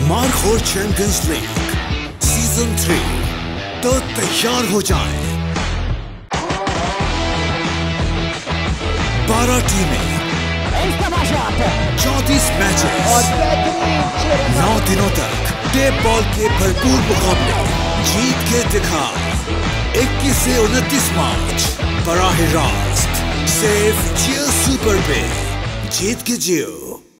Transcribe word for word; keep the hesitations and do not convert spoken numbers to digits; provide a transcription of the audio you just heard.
Markhor champions league season three, तो तैयार हो जाएं। बारह टीमें, चौंतीस मैचेस, नौ दिनों तक टेप बॉल के भरपूर मुकाबले। जीत के दिखा। इक्कीस से उनतीस मार्च बराह रास्त सिर्फ जियो सुपर पे। जीत के जियो।